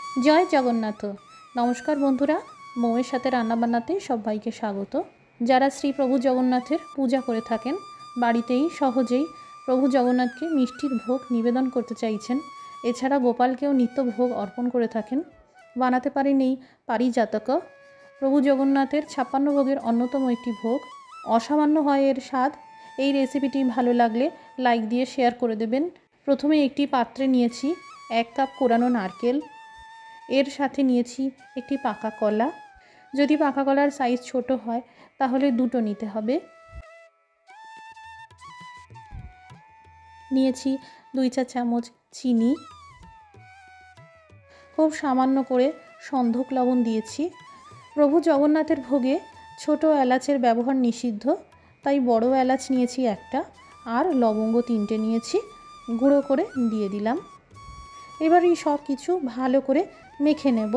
জয় জগন্নাথ। নমস্কার বন্ধুরা, মৌয়ের সাথে রান্না বান্নাতে সবাইকে স্বাগত। যারা শ্রী প্রভু জগন্নাথের পূজা করে থাকেন, বাড়িতেই সহজেই প্রভু জগন্নাথকে মিষ্টির ভোগ নিবেদন করতে চাইছেন, এছাড়া গোপালকেও নিত্য ভোগ অর্পণ করে থাকেন, বানাতে পারেন এই পারিজাতক। প্রভু জগন্নাথের 56 ভোগের অন্যতম একটি ভোগ। অসামান্য হয় এর স্বাদ। এই রেসিপিটি ভালো লাগলে লাইক দিয়ে শেয়ার করে দেবেন। প্রথমে একটি পাত্রে নিয়েছি 1 কাপ কোরানো নারকেল, এর সাথে নিয়েছি একটি পাকা কলা। যদি পাকা কলার সাইজ ছোট হয় তাহলে দুটো নিতে হবে। নিয়েছি 2 চা চামচ চিনি, খুব সামান্য করে সন্ধক লবণ দিয়েছি। প্রভু জগন্নাথের ভোগে ছোট এলাচের ব্যবহার নিষিদ্ধ, তাই বড় এলাচ নিয়েছি একটা, আর লবঙ্গ 3টে নিয়েছি, গুঁড়ো করে দিয়ে দিলাম। এবার এই সব কিছু ভালো করে মেখে নেব।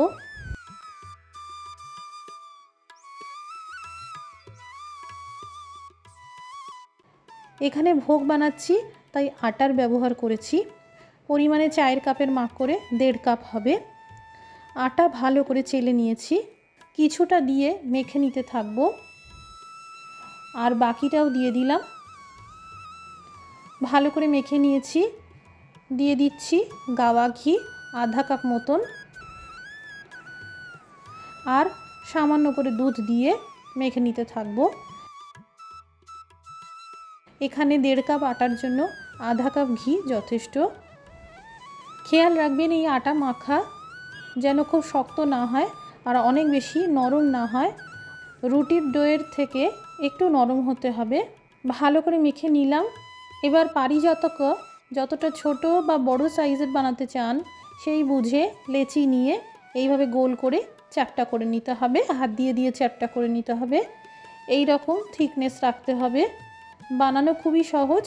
এখানে ভোগ বানাচ্ছি তাই আটার ব্যবহার করেছি। পরিমাণে চায়ের কাপের মাপ করে 1.5 কাপ হবে। আটা ভালো করে চেলে নিয়েছি, কিছুটা দিয়ে মেখে নিতে থাকবো, আর বাকিটাও দিয়ে দিলাম। ভালো করে মেখে নিয়েছি। দিয়ে দিচ্ছি গাওয়া ঘি আধা কাপ মতন, আর সামান্য করে দুধ দিয়ে মেখে নিতে থাকবো। এখানে 1.5 কাপ আটার জন্য আধা কাপ ঘি যথেষ্ট। খেয়াল রাখবেন এই আটা মাখা যেন খুব শক্ত না হয় আর অনেক বেশি নরম না হয়। রুটির ডোয়ের থেকে একটু নরম হতে হবে। ভালো করে মেখে নিলাম। এবার পারিজাতক যতটা ছোট বা বড় সাইজের বানাতে চান সেই বুঝে লেচি নিয়ে এইভাবে গোল করে চ্যাপ্টা করে নিতে হবে। হাত দিয়ে দিয়ে চ্যাপ্টা করে নিতে হবে। এই রকম থিকনেস রাখতে হবে। বানানো খুবই সহজ,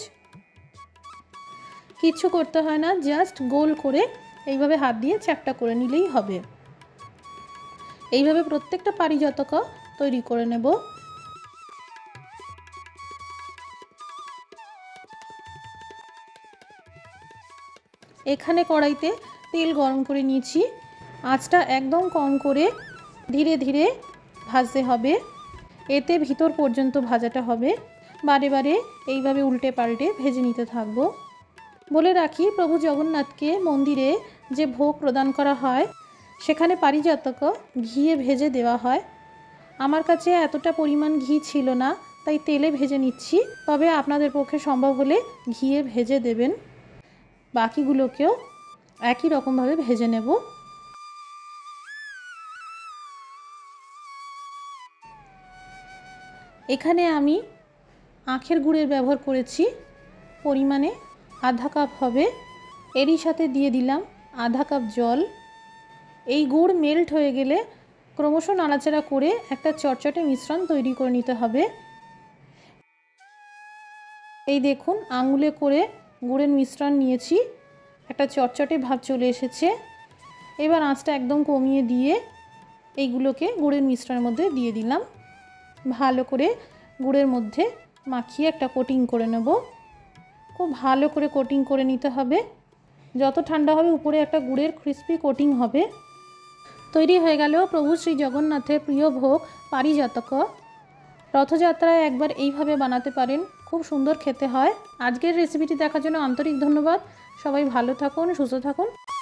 কিছু করতে হয় না, জাস্ট গোল করে এইভাবে হাত দিয়ে চ্যাপ্টা করে নিলেই হবে। এইভাবে প্রত্যেকটা পারিজাতক তৈরি করে নেব। এখানে কড়াইতে তেল গরম করে নিয়েছি। আঁচটা একদম কম করে ধীরে ধীরে ভাজতে হবে। এতে ভিতর পর্যন্ত ভাজাটা হবে। বারে বারে এইভাবে উল্টে পাল্টে ভেজে নিতে থাকব। বলে রাখি, প্রভু জগন্নাথকে মন্দিরে যে ভোগ প্রদান করা হয় সেখানে পারিজাতক ঘিয়ে ভেজে দেওয়া হয়। আমার কাছে এতটা পরিমাণ ঘি ছিল না, তাই তেলে ভেজে নিচ্ছি। তবে আপনাদের পক্ষে সম্ভব হলে ঘিয়ে ভেজে দেবেন। বাকিগুলোকেও একই রকমভাবে ভেজে নেব। এখানে আমি আখের গুড়ের ব্যবহার করেছি, পরিমাণে আধা কাপ হবে। এরই সাথে দিয়ে দিলাম আধা কাপ জল। এই গুড় মেল্ট হয়ে গেলে ক্রমশ নাড়াচাড়া করে একটা চটচটে মিশ্রণ তৈরি করে নিতে হবে। এই দেখুন, আঙুলে করে গুড়ের মিশ্রণ নিয়েছি, একটা চটচটে ভাব চলে এসেছে। এবার আঁচটা একদম কমিয়ে দিয়ে এইগুলোকে গুড়ের মিশ্রণের মধ্যে দিয়ে দিলাম। ভালো করে গুড়ের মধ্যে মাখিয়ে একটা কোটিং করে নেব। খুব ভালো করে কোটিং করে নিতে হবে। যত ঠান্ডা হবে উপরে একটা গুড়ের ক্রিস্পি কোটিং হবে। তৈরি হয়ে গেল প্রভু শ্রী জগন্নাথের প্রিয় ভোগ পারিজাতক। রথযাত্রায় একবার এইভাবে বানাতে পারেন, খুব সুন্দর খেতে হয়। আজকের রেসিপিটি দেখার জন্য আন্তরিক ধন্যবাদ। সবাই ভালো থাকুন, সুস্থ থাকুন।